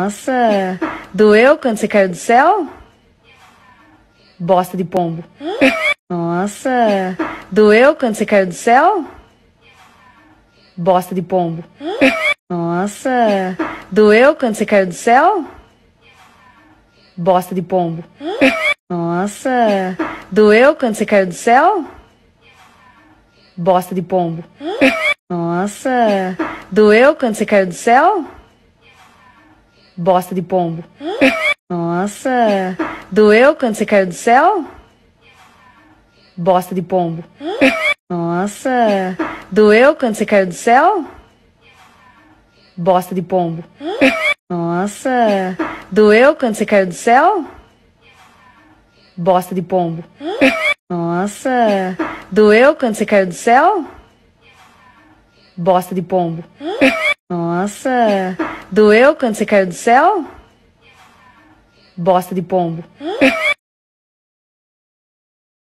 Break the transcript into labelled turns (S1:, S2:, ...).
S1: Nossa, doeu quando você caiu do céu? Bosta de pombo. Nossa, doeu quando você caiu do céu? Bosta de pombo. Nossa, doeu quando você caiu do céu? Bosta de pombo. Nossa, doeu quando você caiu do céu? Bosta de pombo. Nossa, doeu quando você caiu do céu? Bosta de pombo. Nossa, doeu quando você caiu do céu? Bosta de pombo. Nossa, doeu quando você caiu do céu? Bosta de pombo. Nossa, doeu quando você caiu do céu? Bosta de pombo. Nossa, doeu quando você caiu do céu? Bosta de pombo. Nossa, doeu quando você caiu do céu? Bosta de pombo.